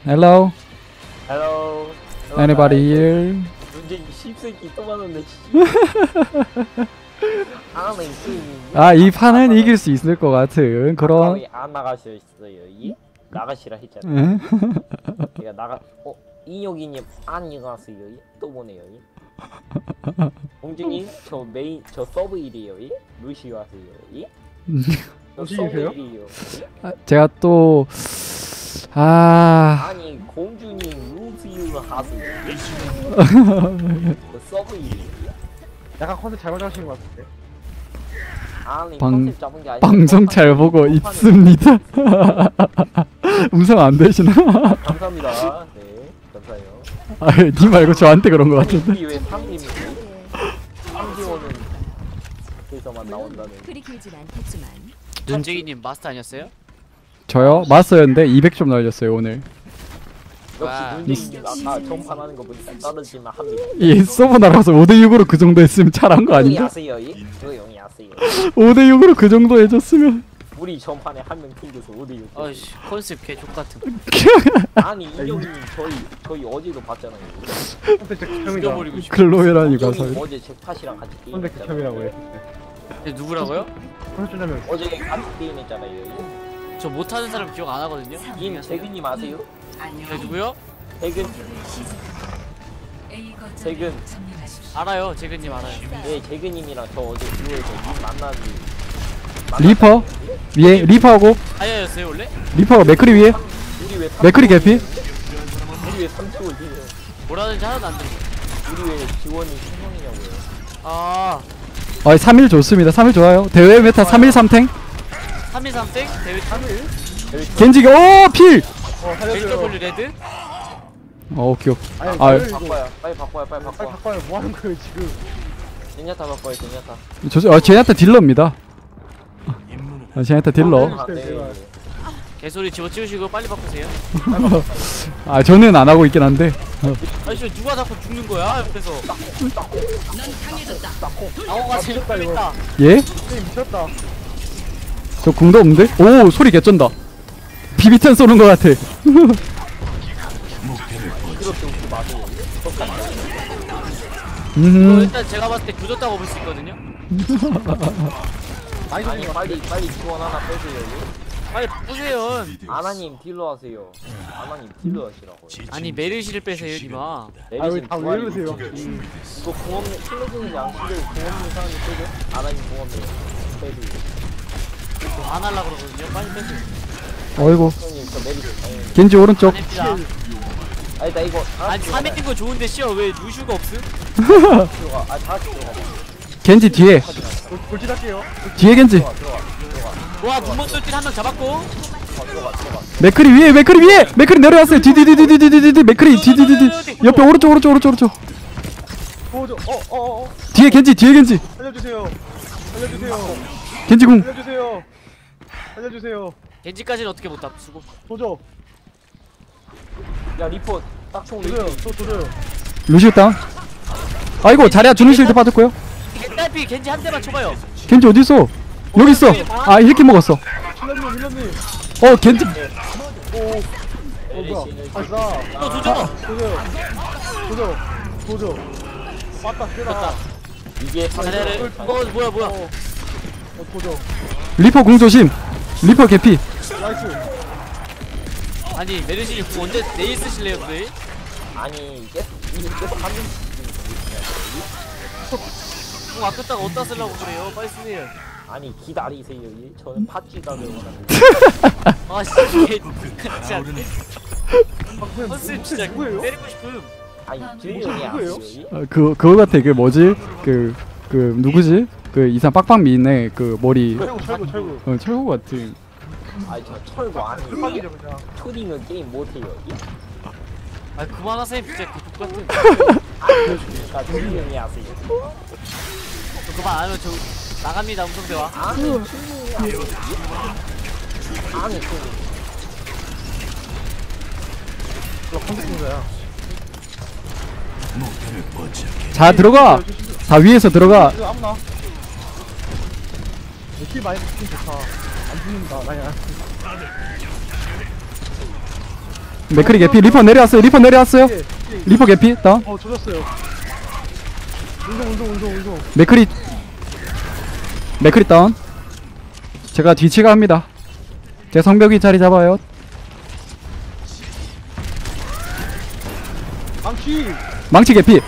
Hello? Hello. Anybody here? 문제 씹새끼 또 많은데. 아, 이 판은 이길 수 있을 것 같은 그런. 안 나가셨어요? 이 나가시라 했잖아요. 내가 나가. 인혁이님 안 나가세요? 또 보내요. 공주님 저 메인 저 서브 일이에요. 루시오 하세요. 저 서브 일이에요. 제가 또 아니 공주님 루시오 하세요. 저 서브 일이에요. 약간 컨셉 잘못 잡으신 것 같은데. 아니 방- 컨셉 잡은 게 아니라 방송 잘 보고 있습니다. 음성 안 되시나? 감사합니다. 네, 감사해요. 아, 니 말고 저한테 그런 것 같은데. 우리 왜 3팀이 3팀원은 그래서만 나온다는. 그리 길진 않겠지만 눈쟁이님 마스터 아니었어요? 저요? 마스터였는데 200점 날렸어요 오늘. 역시 와. 눈쟁이님 아까 전판하는 거 보니까 떨어질만 합니다. 이 서버 나가서 5대6으로 그 정도 했으면 잘한 거 조용히 아닌가? 하세요. 조용히 하세요. 5대6으로 그 정도 해줬으면. 우리 전판에 한 명 튕겨서 5대6. 어이씨 컨셉 개족 같은. 아니 인형님 저희 어제도 봤잖아요. 컨셉 극혐이다. 죽여버리고 싶어. 글로에라니 가서. 인형님 어제 잭팟이랑 같이 컨셉 게임했잖아요. 극혐이라고 해. 근데 누구라고요? 컨셉 좀 어제 같이 게임했잖아요. 저 못하는 사람 기억 안 하거든요. 재근님 아세요? 네, 누구요? 재근 알아요. 재근님 알아요. 네 재근님이랑 저 어제 듀오에서 만난 리퍼 위에 리퍼하고 아야였어요 원래? 리퍼가 맥크리 위에 우리 왜 맥크리 개피. 우리 왜 3층을 뛰냐? 뭐라는지 하나도 안 들려. 우리 왜 지원이 신형이냐고요? 아 3일 좋습니다. 3일 좋아요. 대회 메타 3일 3탱. 313땡 대회 3일. 겐지가 필. LW 레드. 오케이. 아니, 아, 이거 바꿔요. 빨리 바꿔요. 빨리 바꿔요. 뭐 하는 거예요 지금? 젠야타 바꿔요. 젠야타. 제냐타 딜러입니다. 제냐타 딜러. 아, 네. 개소리 집어치우시고 빨리 바꾸세요. 아, 저는 안 하고 있긴 한데. 아저씨 누가 자꾸 죽는 거야 옆에서. 아오가 제일 빨리다. 예? 게임 미쳤다. 저 궁도 없는데? 오, 소리 개쩐다. 비비탄 쏘는 것 같아. 이거 음, 일단 제가 봤을 때 굳었다고 볼 수 있거든요. 아니 빨리 지원 하나 빼세요. 빨리 바꾸세요. 아나님 딜러 하세요. 아나님 딜러 하시라고. 아니 메르시를 빼세요 니마. 내리신 왜 부활이 이러세요? 이거 공업용 킬러진이 안 쓰고 공업용 사람이 빼죠? 아나님 공업용 빼세요. 안 하려 그러거든요. 빨리 빼세요. 어이구. 형님 저 내리세요. 겐지 오른쪽. 안 합니다. 아니 나 이거 아니 3인 거 좋은데 씨발 왜 루슈가 없음? 들어가. 다 같이 들어가. 겐지 뒤에. 돌진할게요. 뒤에 겐지. 와 눈먼 돌진 한 명 잡았고. 들어가. 맥크리 위에, 맥크리 위에. 맥크리 내려왔어요. 디디디디디디디. 맥크리 디디디디. 옆에 오른쪽. 도저. 뒤에 겐지. 살려주세요. 겐지 궁. 살려주세요. 겐지까지는 어떻게 못 답수고. 도저. 야 리포 딱총 도저요. 리포. 저 도저요. 루시오 다운. 아이고, 자리야 주는 실드 빠졌고요. 딸피 겐지 한 대만 쳐봐요. 겐지 어딨어? 여기 있어. 아, 이렇게 먹었어. 밀런님. 겐지. 뭐야? 아싸. 또 조져. 도저. 맞다. 세다. 이게 자리를 뭐야 도저. 리퍼 궁 조심. 리퍼 개피. 나이스. 아니 메르시 언제 내일 쓰실래요 내일? 아니 계속 한 명씩 공 아꼈다가 어디다 쓰려고 그래요? 빨리 쓰세요. 아니 기다리세요. 저는 팥쥐가 되거든요. 아씨 진짜 컨셉 진짜 누구예요? 때리고 싶음. 아니 딜령이 누구예요? 아니에요. 그거 같아. 그 뭐지? 그 누구지? 그 이상 빡빡 미네. 그 머리. 철구. 철구 같은. 아니 저 철거 아니에요. 빡이죠 그냥. 초딩은 게임 못해요. 아 그만하세요 진짜 그 똑같은. 그러니까 딜령이 하세요. 그만 안 하면 저 나갑니다 음성대화. 아니 딜령이 하세요. 아니 저 컨셉인가요? 자, 들어가. 다 위에서 들어가. 이거 아무나. 킬 많이 붙긴 좋다. 안 죽는다. 나야. 맥크리 개피. 리퍼 내려왔어요. 리퍼 내려왔어요. 리퍼 개피 다운. 조졌어요. 운동. 맥크리 다운. 제가 뒤치가 합니다. 제 성벽이 자리 잡아요. 망치. 망치 개피.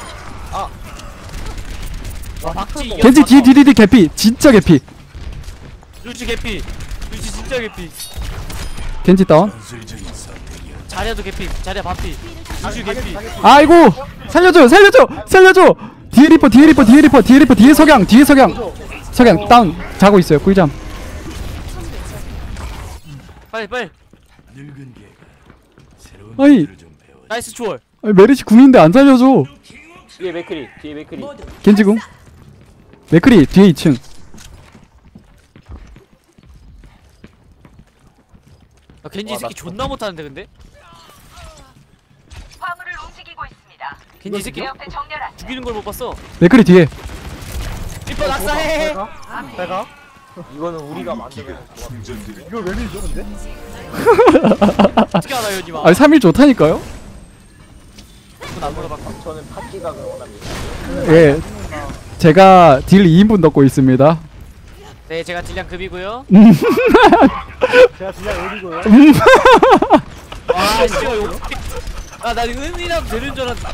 와 박지 이겨. 겐지 디디디디 개피. 진짜 개피. 루시 개피. 루시 진짜 개피. 겐지 다운. 자리야도 개피. 자리야 반피. 루시 개피. 아이고 살려줘. 뒤에 리퍼 뒤에 석양 다운. 자고 있어요. 꿀잠. 빨리. 아니 나이스 초월. 메르시 궁인데 안 살려줘. 뒤에 맥크리. 겐지 궁. 맥크리 뒤에 2층. 겐지 이 새끼 존나 못하는데 근데? 화물을 움직이고 있습니다. 겐지 이 새끼 옆에 정렬한 죽이는 걸 못 봤어. 맥크리 뒤에. 리퍼 낙사해. 내가 이거는 우리가 만들어낸 조합. 이걸 왜 밀죠 근데? 어떻게 알아요 니마? 아 3일 좋다니까요. 안 물어봤고. 저는 팥기각을 원합니다. 예. 제가 딜 2인분 넣고 있습니다. 네 제가 딜량 급이고요. 제가 그냥 올리고요. 아 씨발 이거 아나 은이라도 되는 줄 알았다.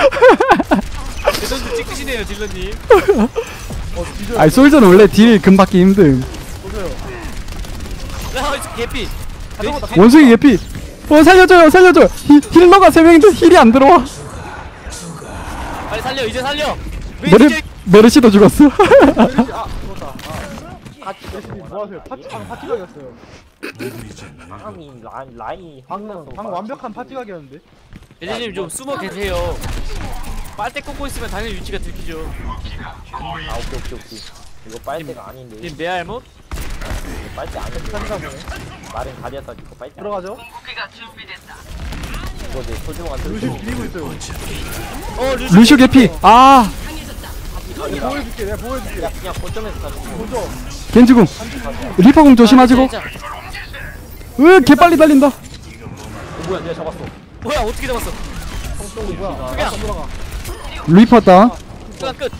대선도 찍으시네요 딜러님. 뒤져요. 아니 솔저는 원래 딜 금받기 힘듦. 보세요. 야 개피. 원숭이 개피. 살려줘요. 힐러가 3명인데 힐이 안 들어와. 빨리 살려 이제 살려. 메르시도 죽었어. 죽었다. 열심히 뭐하세요? 파티각이었어요. 사람이 라인이 방금 완벽한 파티각이었는데. 예진님 좀 숨어 계세요. 빨대 꽂고 있으면 당연히 위치가 들키죠. 오케이. 이거 빨대가 아닌데. 님 내 알못? 이거 빨대 아닌데. 말은 가려서 이거 빨대. 들어가죠. 무기가 준비됐다. 이거 내 소중한 루시 비비고 있어요. 루시. 루시오 개피. 아 보여줄게. 내가 보여줄게. 야 그냥 거점에서 가는 보죠. 겐지 궁. 리퍼 궁 조심하시고. 자, 개 빨리 달린다. 뭐야 내가 잡았어. 뭐야 어떻게 잡았어? 뭐야? 그냥 돌아가. 리퍼 다운. 그냥 끝.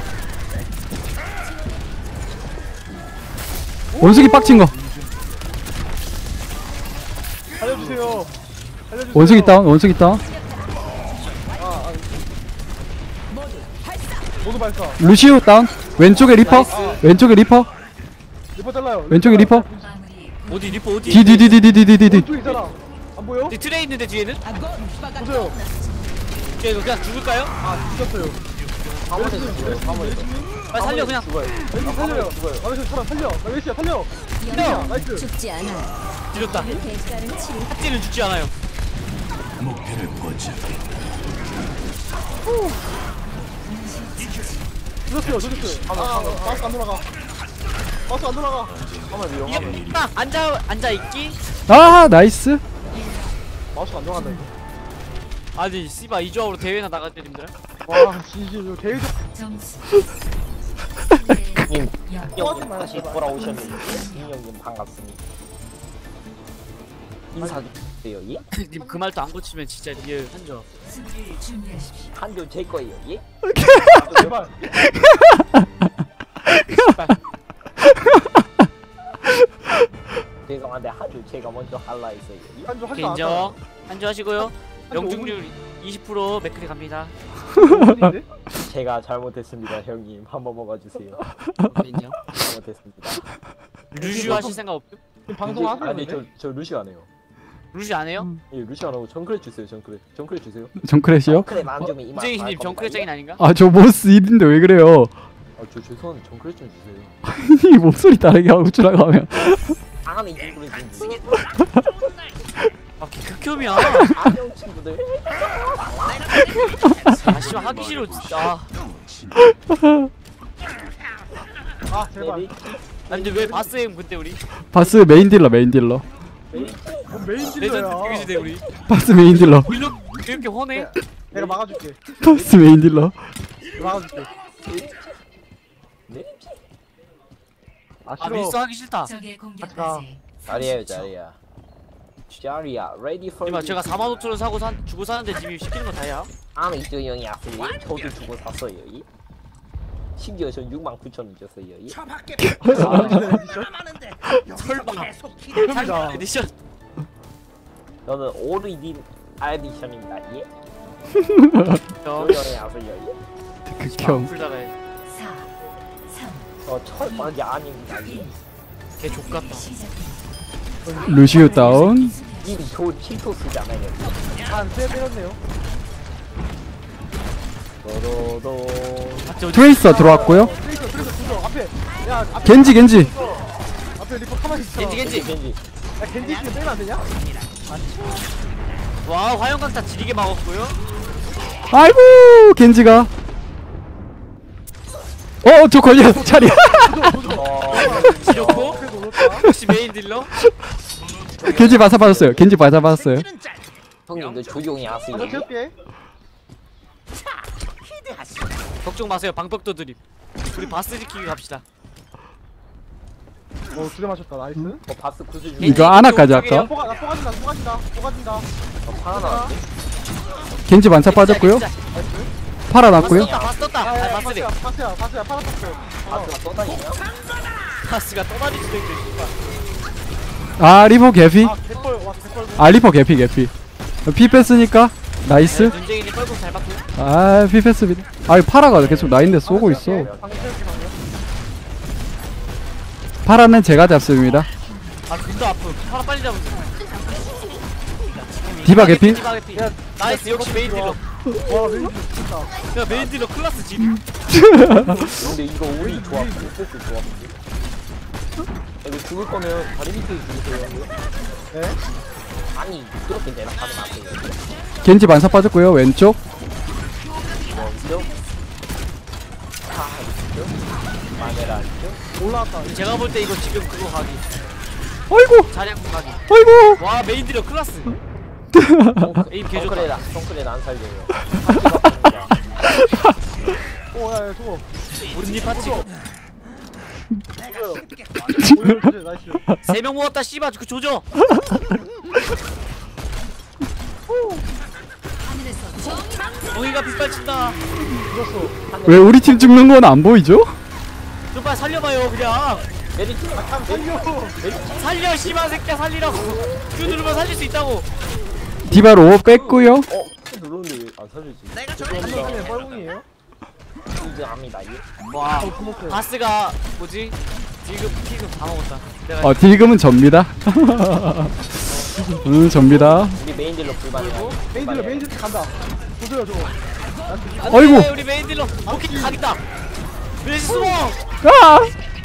원숭이 빡친 거. 살려주세요. 원숭이 다운. 모두 발사. 루시오 다운. 왼쪽에 리퍼. 리퍼 잘라요. 왼쪽에 리퍼. 어디 리퍼 어디? 디디디디디디디. 왼쪽에 있잖아. 안 보여? 이 트레 있는데 뒤에는? 보세요. 이거 그냥 죽을까요? 죽였어요. 빨리 살려 그냥. 왼쪽 살려요. 나이스 사람 살려. 나이스야 살려. 살려. 나이스. 죽지 않아. 뒤졌다. 대가를 치르. 핫지는 죽지 않아요. 조졌어요. 마우스 안 돌아가. 이게 딱 앉아 있기. 아 나이스. 마우스 안 돌아간다 이거. 아니 씨바 이 조합으로 대회나 나갔대 님들. 와 진짜 이거 대회적. 점수. 님 형님 다시 돌아오셨는데 형님 반갑습니다. 인사드려요 예? 님 그 말도 안 고치면 진짜 리얼 한조. 수비를 준비하십시오. 한조 제 거예요 예? 제발. 죄송한데 한조 제가 먼저 할라 했어요 예? 한조 할줄 인정. 한조 하시고요. 한조 명중률 20% 맥클이 갑니다. 알았는데? 제가 잘못했습니다 형님 한번 먹어주세요. 인정. 잘못했습니다. 루슈 하실 생각 없죠? 지금 방송 하세요. 아니 근데? 저 루시 안 해요. 루슈 안 해요? 예 루시 안 하고 정크렛 주세요 정크렛 주세요. 정크래시요? 정크렛 안 주면 이만 인정이님 정크레짱인 아닌가? 아 저 모스 1인데 왜 그래요? 아저 죄송한데 정크렛 좀 주세요. 이 목소리 다르게 하고 주라고 안에 정크렛 좀 주세요. 아 극혐이야. 안녕 친구들. 아 씨발 하기 싫어 진짜. 아 제발. 네, 아니 근데 왜 바스엠 그때 우리 바스 메인 딜러 메인 레전드 딜러야. 비교시대 우리. 바스 메인 딜러 이렇게 화내? 내가 막아줄게. 바스 메인 딜러 막아줄게. 네? 아 아 싫어. 밀수 하기 싫다. 적의 가. 공격까지. 자리야 자리야. 자리야 ready for 이봐 제가 4만 5천 원 사고 주고 사는데 지금 시키는 거 다야. 아무 이정형이 왔어요. 저도 주고 샀어요. 심지어 전 6만 9천 원 줬어요. 설마. 대박이다. 에디션. 저는 오리진 아디션입니다. 예. 저 조용히 하세요. 극혐. 풀다가 해. 4 3 저 철판이 아닙니다. 예. 걔 족같다. 시작합니다. 루시우 다운. 이미 저 칠토스잖아요. 한세 때렸네요. 도도도. 맞죠? 트레이서 들어왔고요. 트레이서 두죠 앞에. 야 앞에 겐지. 앞에 리퍼 가만히 있어. 겐지. 겐지. 야 겐지 씨는 빼면 안 되냐? 와 화영강타 지리게 막았고요. 아이고 겐지가. 저 걸려 자리야. 지렸고 그래도 올랐다. 혹시 메인 딜러? 겐지 맞아 받았어요. 겐지 맞아 받았어요. 형님도 조용히 하세요. 나 귀엽게. 걱정 마세요. 방벽도 드립. 우리 바스 지키기 갑시다. 두대 맞췄다. 나이스. 바스 구슬 중. 이거 아나까지 할까? 나 뽀가진다. 하나. 겐지 만차 빠졌고요. 팔아 났고요. 바스 떴다. 아, 바스래. 파스야 팔았었어. 바스가 떠다니냐? 바스가 떠다닐 수도 있죠. 씨발. 아 리퍼 개피. 개뻘 개뻘. 아 리퍼 개피. 피 뺐으니까 나이스. 눈쟁이님 뻘궁 잘 받고요. 아 피 뺐습니다. 아 파라가 계속 라인데 쏘고 있어. 방금 방금. 파라는 제가 잡습니다. 아 눈도 아프. 하나 빨리 잡으세요. 디바 개피. 디바 개피. 나이스 역시 메인 딜러. 와 메인 진짜. 야 메인 딜러 클라스 지리. 근데 이거 우리 조합, 스스 조합인데? 이거 죽을 거면 다리 밑에 죽으세요. 네. 아니, 그렇게 내려가지 마세요. 겐지 만차 빠졌고요. 왼쪽. 왼쪽. 왼쪽. 마네라 왼쪽. 올라왔다. 제가 볼 때 이거 지금 그거 가기. 아이고. 자리하고 가기. 아이고. 와 메인 딜러 클라스. 에임 개좋다. 정크레는 안 살려요. 오야 저거. 우리 니 파츠. 나이스. 3명 모았다 씨발 그 조져. 정의가 빗발친다. 왜 우리 팀 죽는 건 안 보이죠? 좀 빨리 살려봐요 그냥. 메리트 살려 씨발 새끼야 살리라고. q 누르면 살릴 수 있다고. 디바로 뺐고요. 누르는데 왜 안 살리지? 한명에 뻘궁이에요? 인정합니다. 와 구멍. 바스가 뭐지? 지금 피금 다 먹었다. 내가 딜금은 접니다. 접니다. 우리 메인 딜러 불만이야. 메인 딜러 간다. 보세요 저거. 안돼, 어이구. 우리 메인 딜러 오케이 가겠다. 메시 숨어. 아!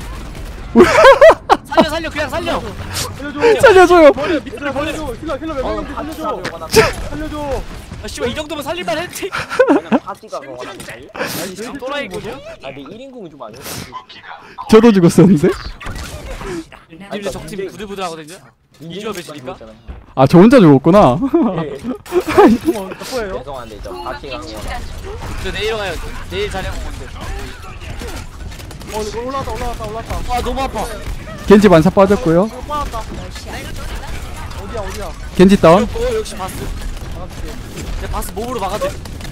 살려 그냥 살려. 살려줘. 살려줘요. 밑으로 벌려줘. 힐러 몇 명인지 살려줘. 살려줘. 아 씨발 이 정도면 살릴만 했지. 그냥 파티가 그거랍니다. 지금 또라이군요. 아, 근데 1인궁은 좀 아니야. 저도 죽었었는데. 님들 적팀 부들부들하거든요. 이주어 배치니까. 아 저 혼자 죽었구나. 몇 거예요? 죄송한데 저 파티가 그거. 저 내일 가요. 내일 자리 한번 건데. 이거 올라왔다. 아 너무 아파. 겐지 만차 빠졌고요. 이거 빠졌다. 어디야? 겐지 다운. 역시 바스. 내 바스 몸으로 막아줘.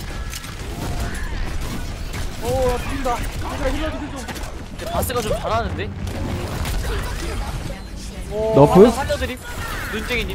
오, 나 죽인다. 힐러 좀. 바스가 좀 잘하는데. 너프. 하나 살려드림. 눈쟁이님.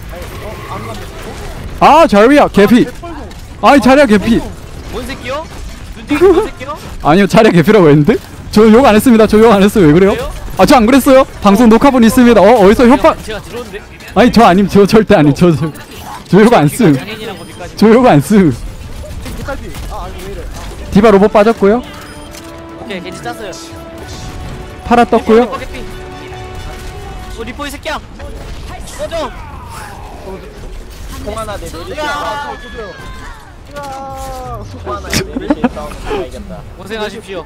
아 자리야 개피. 아이 자리야 개피. 뭔 새끼요? 눈쟁이 뭔 새끼요? 아니요 자리야 개피라고 했는데? 저 욕 안 했습니다. 저 욕 안 했어요. 왜 그래요? 아 저 안 그랬어요. 방송 녹화본 있습니다. 어디서 협박? 제가 들어온데. 아니 저 아님 저 절대 아니 저 욕 안 씀. 장애인이랑 거기까지. 저 욕 안 씀. 끝까지. 아니 왜 이래? 디바 로봇 빠졌고요. 오케이 괜찮 짰어요. 파라 떴고요. 리포 이 새끼야. 꺼져. 통 하나 내리시. 야. 통 하나 내리시 싸우면 내가 이겼다. 고생하십시오.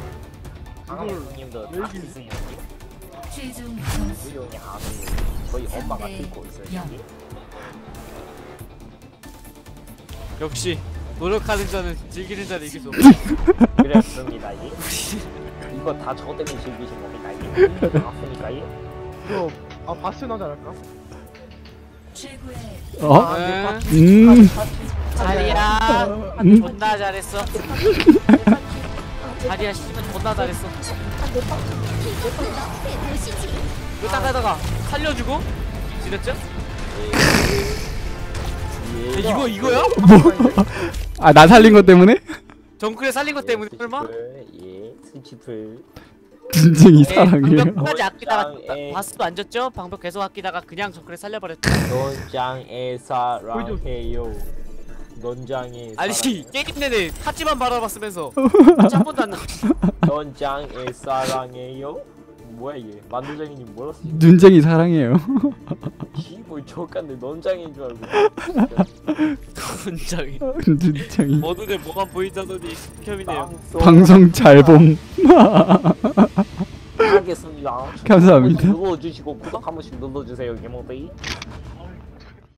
강님도 다 있으니 최종 점수 조용히 하세요. 저희 엄마가 듣고 있어요. 역시 노력하는 자는 즐기는 자를 이길 수 없다. 그랬습니다. 이거 다 저 때문에 즐기신 겁니까? 맞습니까? 이거 바스 나지 않을까? 최고의 어? 응. 자리야 존나 잘했어. 자리야 씨발 존나 잘했어. 이거 딱 하다가 살려주고 지렸죠? 이거야? 아, 나 살린 것 때문에? 정크레 살린 것 때문에 설마? 예, 스치플. 진정이 사랑해요. 방벽까지 아끼다가 짱에. 바스도 안 졌죠? 방벽 계속 아끼다가 그냥 정크레 살려버렸죠. 논장에 사랑해요. 논장에 아니 사랑해요. 게임 내내 타지만 바라봤으면서 한 번도 안 나. 논장에 사랑해요. 뭐야 이게? 만두장이님 뭐라 쓰지? 눈쟁이 사랑해요. 뭐 저간데 논장인 줄 알고. 분장이. 눈쟁이. 모두들 뭐가 보이자더니 극혐이네요. 방송 잘 봄. 하겠습니다. 감사합니다. 눌러주시고 구독 한 번씩 눌러주세요, 개몽데이.